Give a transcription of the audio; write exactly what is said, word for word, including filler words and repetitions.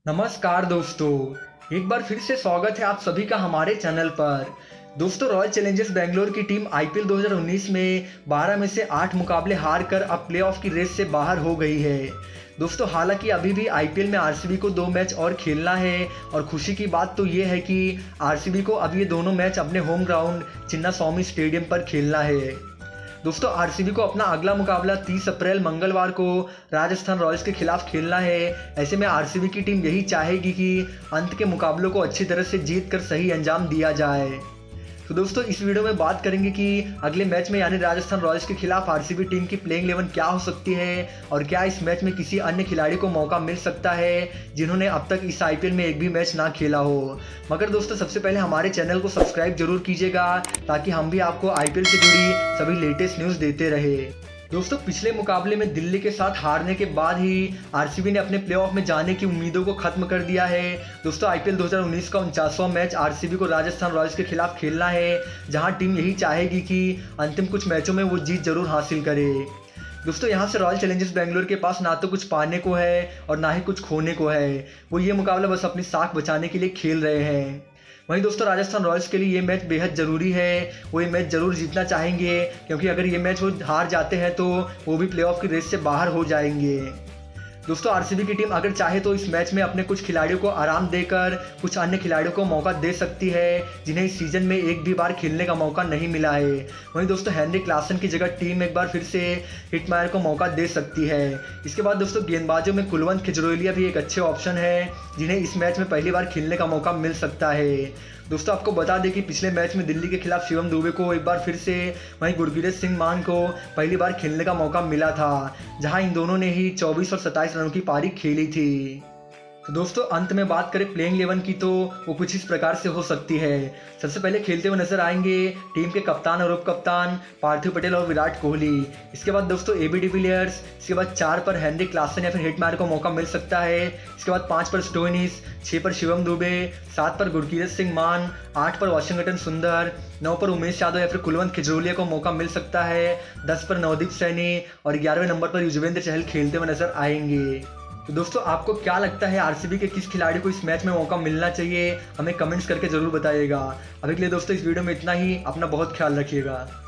नमस्कार दोस्तों, एक बार फिर से स्वागत है आप सभी का हमारे चैनल पर। दोस्तों, रॉयल चैलेंजर्स बेंगलोर की टीम आईपीएल दो हज़ार उन्नीस में बारह में से आठ मुकाबले हार कर अब प्लेऑफ की रेस से बाहर हो गई है। दोस्तों, हालांकि अभी भी आईपीएल में आरसीबी को दो मैच और खेलना है और खुशी की बात तो ये है कि आरसीबी को अब ये दोनों मैच अपने होम ग्राउंड चिन्नास्वामी स्टेडियम पर खेलना है। दोस्तों, आरसीबी को अपना अगला मुकाबला तीस अप्रैल मंगलवार को राजस्थान रॉयल्स के खिलाफ खेलना है। ऐसे में आरसीबी की टीम यही चाहेगी कि अंत के मुकाबलों को अच्छी तरह से जीत कर सही अंजाम दिया जाए। तो दोस्तों, इस वीडियो में बात करेंगे कि अगले मैच में यानी राजस्थान रॉयल्स के खिलाफ आरसीबी टीम की प्लेइंग इलेवन क्या हो सकती है और क्या इस मैच में किसी अन्य खिलाड़ी को मौका मिल सकता है जिन्होंने अब तक इस आईपीएल में एक भी मैच ना खेला हो। मगर दोस्तों, सबसे पहले हमारे चैनल को सब्सक्राइब जरूर कीजिएगा ताकि हम भी आपको आईपीएल से जुड़ी सभी लेटेस्ट न्यूज़ देते रहे। दोस्तों, पिछले मुकाबले में दिल्ली के साथ हारने के बाद ही आरसीबी ने अपने प्लेऑफ में जाने की उम्मीदों को खत्म कर दिया है। दोस्तों, आईपीएल दो हज़ार उन्नीस का उनचासवां मैच आरसीबी को राजस्थान रॉयल्स के खिलाफ खेलना है, जहां टीम यही चाहेगी कि अंतिम कुछ मैचों में वो जीत जरूर हासिल करे। दोस्तों, यहाँ से रॉयल चैलेंजर्स बेंगलोर के पास ना तो कुछ पाने को है और ना ही कुछ खोने को है। वो ये मुकाबला बस अपनी साख बचाने के लिए खेल रहे हैं। वहीं दोस्तों, राजस्थान रॉयल्स के लिए ये मैच बेहद ज़रूरी है। वो ये मैच ज़रूर जीतना चाहेंगे क्योंकि अगर ये मैच वो हार जाते हैं तो वो भी प्लेऑफ की रेस से बाहर हो जाएंगे। दोस्तों, आरसीबी की टीम अगर चाहे तो इस मैच में अपने कुछ खिलाड़ियों को आराम देकर कुछ अन्य खिलाड़ियों को मौका दे सकती है जिन्हें इस सीजन में एक भी बार खेलने का मौका नहीं मिला है। वहीं दोस्तों, हेनरी क्लासन की जगह टीम एक बार फिर से हिटमायर को मौका दे सकती है। इसके बाद दोस्तों, गेंदबाजों में कुलवंत खिजरोलिया भी एक अच्छे ऑप्शन है जिन्हें इस मैच में पहली बार खेलने का मौका मिल सकता है। दोस्तों, आपको बता दें कि पिछले मैच में दिल्ली के खिलाफ शिवम दुबे को एक बार फिर से, वहीं गुरकीरत सिंह मान को पहली बार खेलने का मौका मिला था, जहां इन दोनों ने ही चौबीस और सत्ताईस रनों की पारी खेली थी। तो दोस्तों, अंत में बात करें प्लेइंग इलेवन की तो वो कुछ इस प्रकार से हो सकती है। सबसे पहले खेलते हुए नजर आएंगे टीम के कप्तान और उप कप्तान पार्थिव पटेल और विराट कोहली। इसके बाद दोस्तों, एबी डिविलियर्स। इसके बाद चार पर हेनरी क्लासन या फिर हिटमायर को मौका मिल सकता है। इसके बाद पाँच पर स्टोइनिस, छः पर शिवम दुबे, सात पर गुरकीरत सिंह मान, आठ पर वाशिंगटन सुंदर, नौ पर उमेश यादव या फिर कुलवंत खिजरोलिया को मौका मिल सकता है, दस पर नवदीप सैनी और ग्यारहवें नंबर पर युजवेंद्र चहल खेलते हुए नजर आएंगे। तो दोस्तों, आपको क्या लगता है आरसीबी के किस खिलाड़ी को इस मैच में मौका मिलना चाहिए? हमें कमेंट्स करके जरूर बताइएगा। अभी के लिए दोस्तों, इस वीडियो में इतना ही। अपना बहुत ख्याल रखिएगा।